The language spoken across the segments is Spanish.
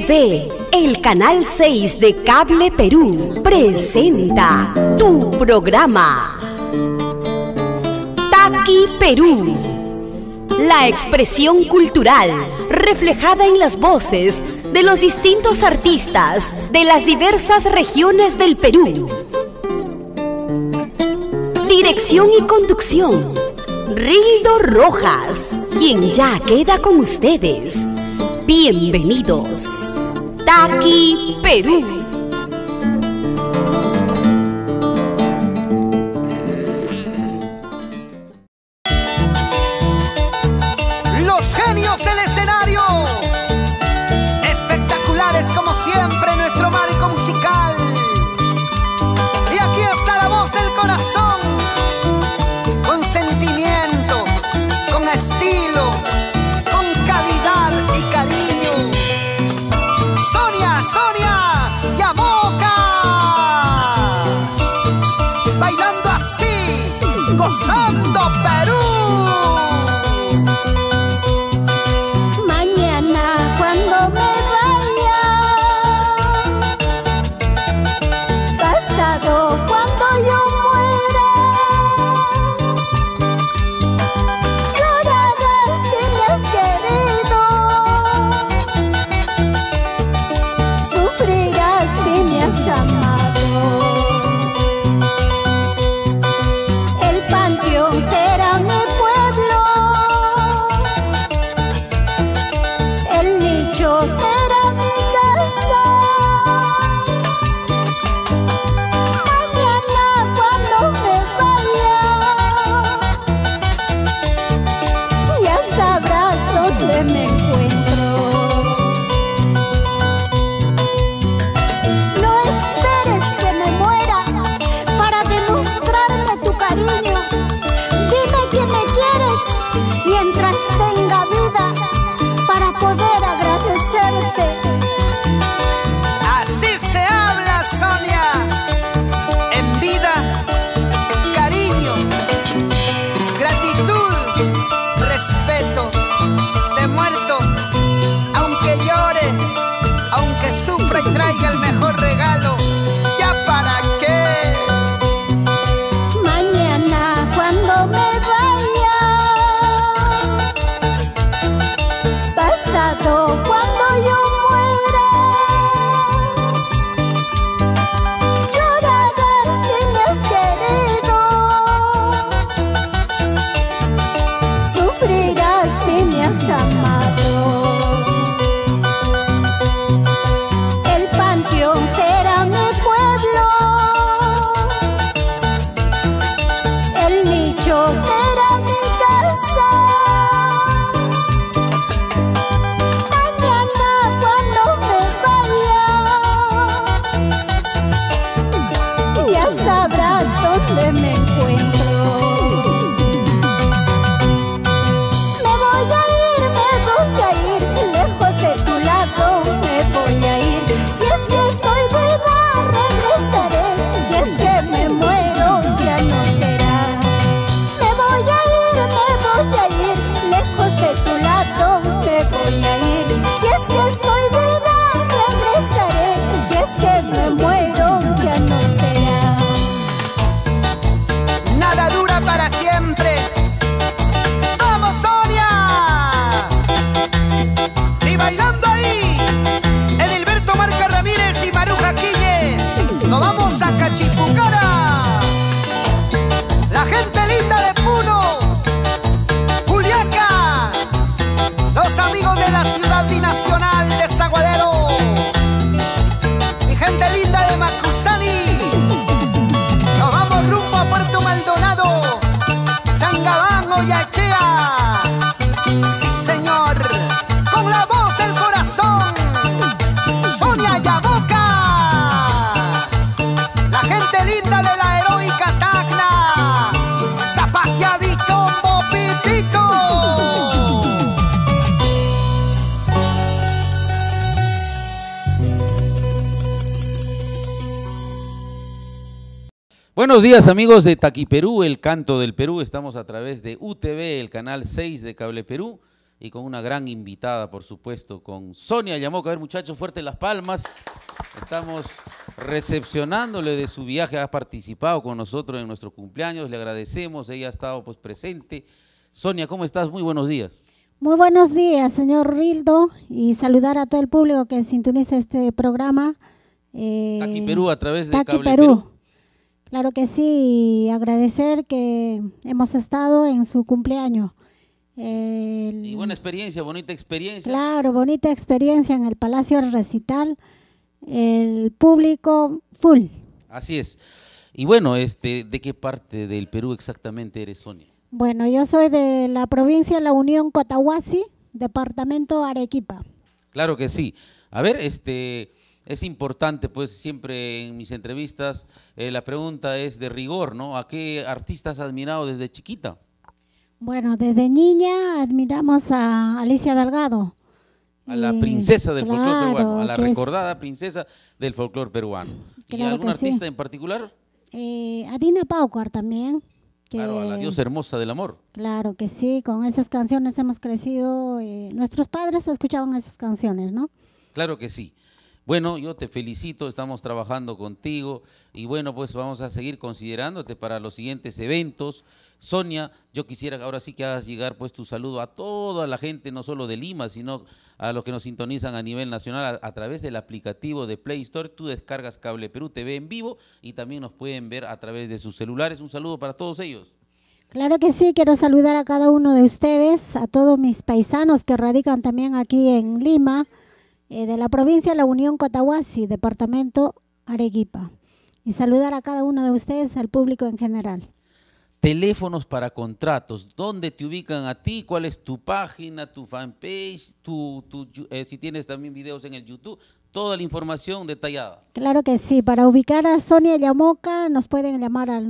UTV, el canal 6 de Cable Perú, presenta tu programa Taqui Perú, la expresión cultural reflejada en las voces de los distintos artistas de las diversas regiones del Perú. Dirección y conducción, Rildo Rojas, quien ya queda con ustedes. Bienvenidos, Taqui Perú. Los genios del escenario, espectaculares como siempre nuestro marco musical. Y aquí está la voz del corazón, con sentimiento, con estilo, con calidad y cariño. Sonia Yamoca, bailando así, gozando Perú. Traiga el mejor regalo, ¿ya para qué? Mañana cuando me vaya, pasado cuando yo muera, llorarás si me has querido, sufrirás si me has amado. Será mi pueblo, el nicho será mi casa. Mañana cuando me vaya, ya sabrás dónde me encuentro. Me voy a ir lejos de tu lado, me voy a ir. Si es que estoy viva, regresaré. Si es que me muero, ya no será. Me voy a ir lejos de tu lado, me voy a ir. Si es que estoy viva, regresaré. Si es que me muero, ya no será. Nada dura para siempre. ¡Vamos, Sonia! Y bailando ahí, Edilberto Marca Ramírez y Maruja Quille. Nos vamos a Cachipucara. La gente linda de Puno, Juliaca, los amigos de la ciudad binacional de Saguadero, mi gente linda de Macusani. Nos vamos rumbo a Puerto Maldonado, San Gabán, Oyachea. Sí, señor, con la voz del corazón, Sonia Yamoca, la gente linda de la heroica Tacna, zapateadito, popitito. Buenos días amigos de Taqui Perú, el canto del Perú. Estamos a través de UTV, el canal 6 de Cable Perú. y con una gran invitada, por supuesto, con Sonia Yamoca. A ver, muchachos, fuerte las palmas. Estamos recepcionándole de su viaje, ha participado con nosotros en nuestro cumpleaños, le agradecemos, ella ha estado pues presente. Sonia, ¿cómo estás? Muy buenos días. Muy buenos días, señor Rildo, y saludar a todo el público que sintoniza este programa. Taqui Perú, a través de Taqui Cable Perú. Perú. Claro que sí, y agradecer que hemos estado en su cumpleaños. Y buena experiencia, bonita experiencia. Claro, bonita experiencia en el Palacio del Recital, el público full. Así es. Y bueno, ¿de qué parte del Perú exactamente eres, Sonia? Bueno, yo soy de la provincia de La Unión, Cotahuasi, departamento Arequipa. Claro que sí. A ver, es importante, pues siempre en mis entrevistas la pregunta es de rigor, ¿no? ¿A qué artista has admirado desde chiquita? Bueno, desde niña admiramos a Alicia Delgado. A la princesa del claro, folclore peruano, a la que recordada princesa del folclore peruano. ¿Y Claro algún que artista sí. en particular? A Dina Paucar también. Claro, a la diosa hermosa del amor. Claro que sí, con esas canciones hemos crecido. Nuestros padres escuchaban esas canciones, ¿no? Claro que sí. Bueno, yo te felicito, estamos trabajando contigo y bueno, pues vamos a seguir considerándote para los siguientes eventos. Sonia, yo quisiera ahora sí que hagas llegar pues tu saludo a toda la gente, no solo de Lima, sino a los que nos sintonizan a nivel nacional a través del aplicativo de Play Store. Tú descargas Cable Perú TV en vivo y también nos pueden ver a través de sus celulares. Un saludo para todos ellos. Claro que sí, quiero saludar a cada uno de ustedes, a todos mis paisanos que radican también aquí en Lima, de la provincia de La Unión, Cotahuasi, departamento Arequipa. Y saludar a cada uno de ustedes, al público en general. Teléfonos para contratos, ¿dónde te ubican a ti? ¿Cuál es tu página, tu fanpage, si tienes también videos en el YouTube? Toda la información detallada. Claro que sí, para ubicar a Sonia Yamoca nos pueden llamar al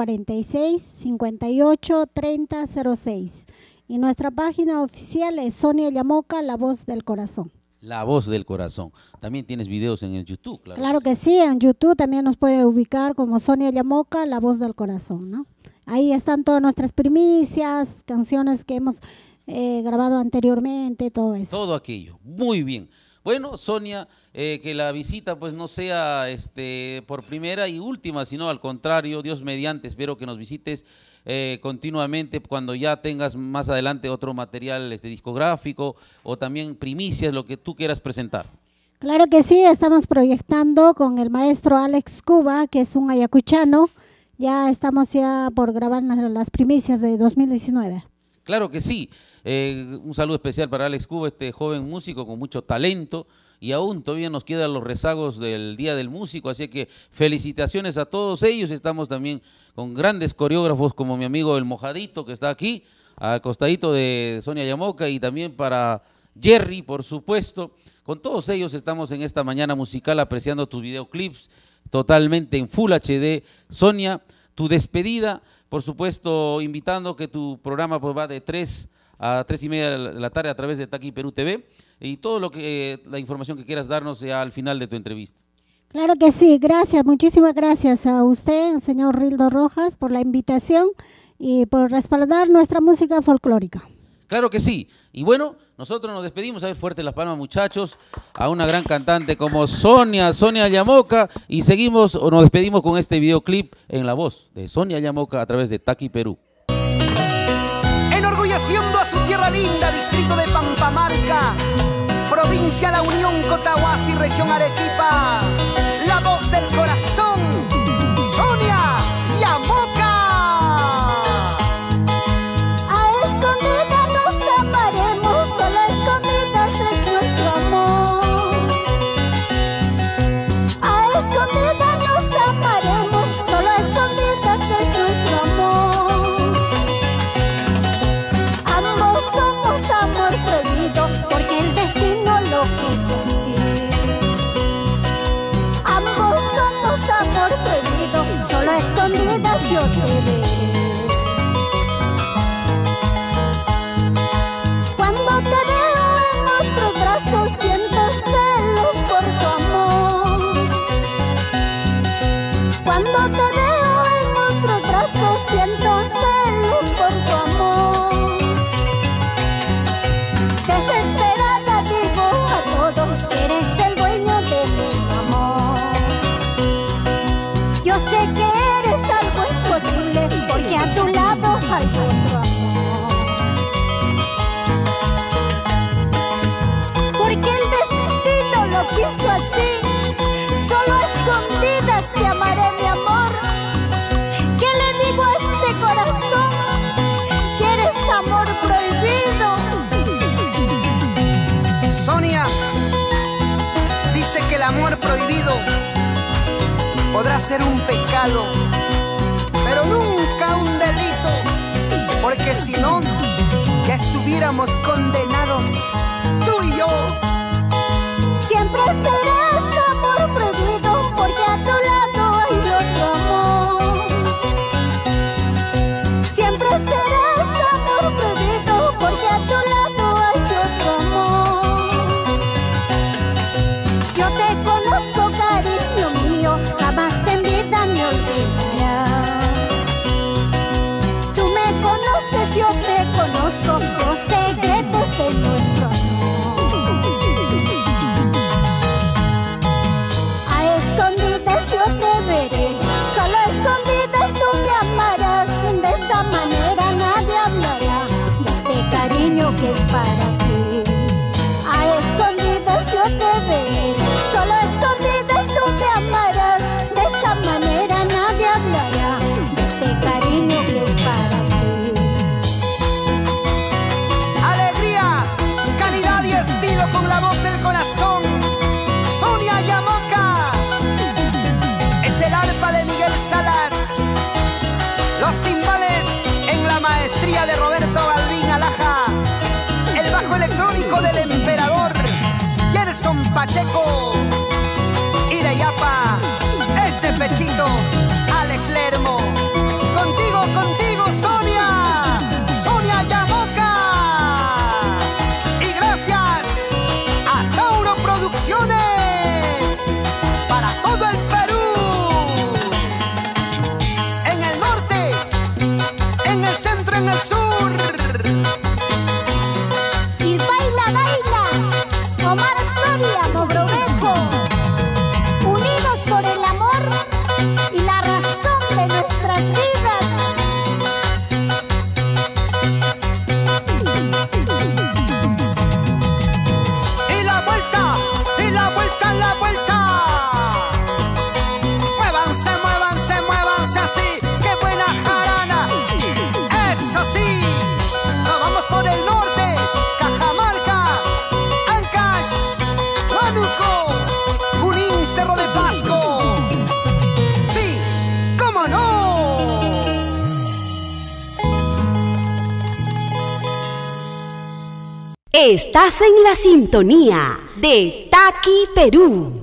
946-58-3006. Y nuestra página oficial es Sonia Yamoca, La Voz del Corazón. La Voz del Corazón. También tienes videos en el YouTube, claro. Claro que sí, en YouTube también nos puede ubicar como Sonia Yamoca, La Voz del Corazón, ¿no? Ahí están todas nuestras primicias, canciones que hemos grabado anteriormente, todo eso. Todo aquello, muy bien. Bueno, Sonia, que la visita pues no sea por primera y última, sino al contrario, Dios mediante, espero que nos visites continuamente cuando ya tengas más adelante otro material discográfico o también primicias, lo que tú quieras presentar. Claro que sí, estamos proyectando con el maestro Alex Cuba, que es un ayacuchano. Ya estamos por grabar las primicias de 2019. Claro que sí. Un saludo especial para Alex Cuba, este joven músico con mucho talento y aún todavía nos quedan los rezagos del Día del Músico, así que felicitaciones a todos ellos. Estamos también con grandes coreógrafos como mi amigo El Mojadito, que está aquí, al costadito de Sonia Yamoca, y también para Jerry, por supuesto. Con todos ellos estamos en esta mañana musical apreciando tus videoclips totalmente en Full HD. Sonia, tu despedida, por supuesto, invitando que tu programa pues va de 3 a 3:30 de la tarde a través de Taqui Perú TV y todo lo que la información que quieras darnos ya al final de tu entrevista. Claro que sí, gracias, muchísimas gracias a usted, señor Rildo Rojas, por la invitación y por respaldar nuestra música folclórica. Claro que sí. Y bueno, nosotros nos despedimos, a ver, fuerte las palmas, muchachos, a una gran cantante como Sonia Yamoca, y seguimos o nos despedimos con este videoclip en la voz de Sonia Yamoca a través de Taqui Perú. Enorgulleciendo a su tierra linda, distrito de Pampamarca, provincia La Unión, Cotahuasi, región Arequipa, la voz del corazón, Sonia Yamoca. A escondidas nos amaremos, solo a escondidas es nuestro amor. A escondidas nos amaremos, solo a escondidas es nuestro amor. Ambos somos amor prohibido, porque el destino lo quiso así. Ambos somos amor prohibido, solo a ser un pecado, pero nunca un delito, porque si no, ya estuviéramos condenados, tú y yo. Siempre serás amor prohibido, porque a tu lado hay otro amor. Siempre serás amor prohibido, porque a tu lado hay otro amor. Yo te conozco, cariño mío, jamás en vida me olvidarás. Tú me conoces, yo te conozco, los secretos de nuestro amor. A escondidas yo te veré, solo a escondidas tú me amarás. De esa manera nadie hablará de este cariño que es para ti. A escondidas yo te veré, solo a escondidas tú me amarás. De esa manera nadie hablará de este cariño que es para ti. Alegría, calidad y estilo con la voz del corazón. Sonia Yamoca. Es el arpa de Miguel Salas. Los timbales en la maestría de Roberto Balvin Alaja. El bajo electrónico del emperador Gerson Pacheco. Y de Yapa, es de Pechito, Alex Lermo. Contigo, contigo, Sonia. Sonia Yamoca. Y gracias a Tauro Producciones para todo el Perú. En el norte, en el centro, en el sur. Y baila, baila, Omar Soria, Mogrovejo, unidos por el amor y la razón de nuestras vidas. Y la vuelta, y la vuelta, la vuelta. Muévanse, muévanse, muévanse así. ¡Qué buena jarana! ¡Eso sí! Nos vamos por el norte. Cajamarca, Ancash, Huánuco, Junín, Cerro de Pasco. ¡Sí! ¡Cómo no! Estás en la sintonía de Taqui Perú.